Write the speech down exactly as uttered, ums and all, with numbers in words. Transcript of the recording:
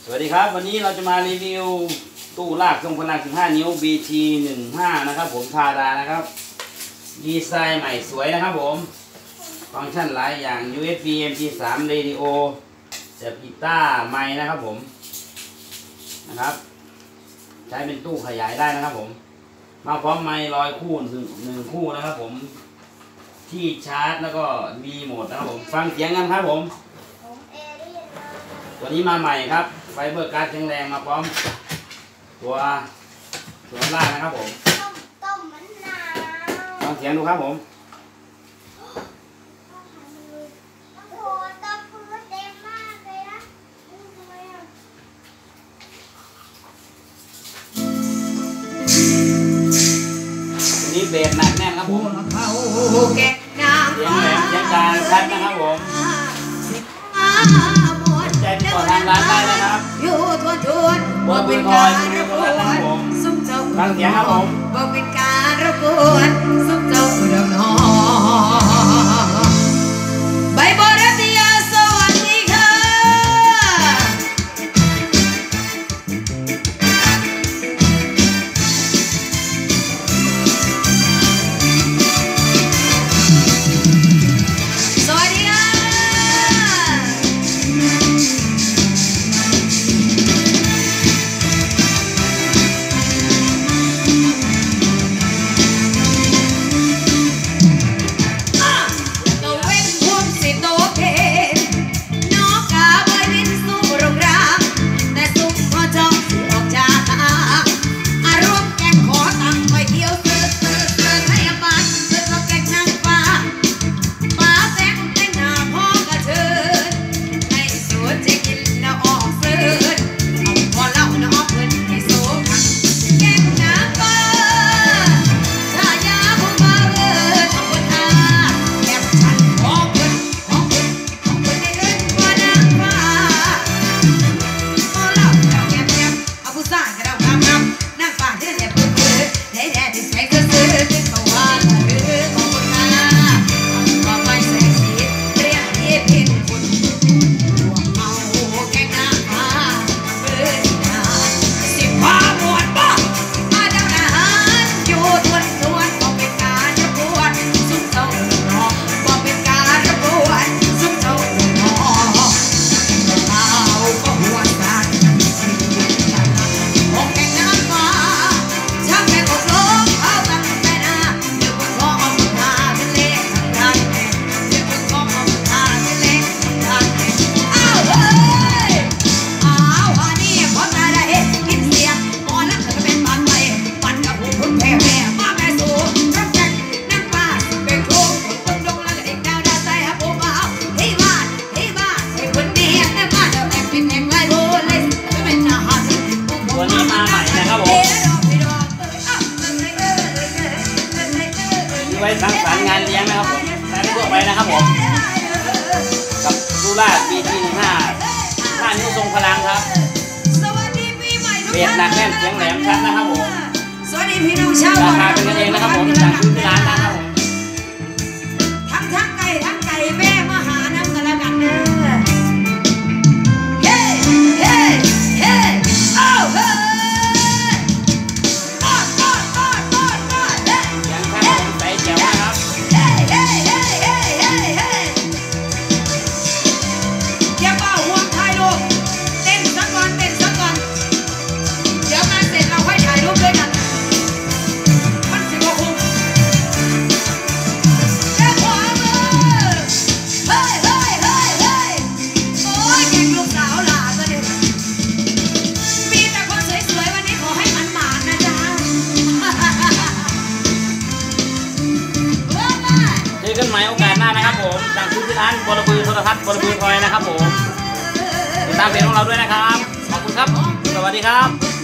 สวัสดีครับวันนี้เราจะมารีวิวตู้ลากทรงพลังสิบห้านิ้ว บี ที หนึ่งห้า นะครับผมทาดานะครับดีไซน์ใหม่สวยนะครับผมฟังก์ชันหลายอย่าง ยู เอส บี เอ็ม พี สาม Radio เสียบกีตาร์ไมค์นะครับผมนะครับใช้เป็นตู้ขยายได้นะครับผมมาพร้อมไมค์ร้อยคู่หนึ่งหนึ่งคู่นะครับผมที่ชาร์จแล้วก็รีโมทนะครับผมฟังเสียงกันครับผมตัวนี้มาใหม่ครับไฟเบอร์การ์ดแข็งแรงมาพร้อมตัวตัวล่างนะครับผมต้มมะนาวฟังเสียงดูครับผมตัวนี้เบสหนักแน่นครับผมเสียงแหลมเสียงกลางชัดนะครับผมใจติดต่อทางร้านได้นะครับอยู่ทั่วทุนว่าเป็นการรบกวนสุขเจ้าฟังเสียงครับผมว่าเป็นการรบกวนสุขเจ้าเรื่องน้องใบบอรัตยาสวัสดีค่ะสวัสดีค่ะไว้สังสรรค์งานเลี้ยงนะครับผมใช้ทั่วไปนะครับผมกับลูล่า บี ที หนึ่งห้า ห้านิ้วทรงพลังครับเบสหนักแน่นเสียงแหลมชัดนะครับผมราคาเป็นกันเองนะครับผมสั่งซื้อที่ร้านนะครับผมทั้งทั้งไก่ทั้งไก่แม่มาหาน้ำกันแล้วกันเด้อเฮ้เฮ้เฮ้โอ้เฮ้กันใหม่โอกาสหน้านะครับผมสั่งซื้อที่ร้านบอลบือโทรทัศน์บอลบือทอยนะครับผมติดตามเพจของเราด้วยนะครับขอบคุณครับสวัสดีครับ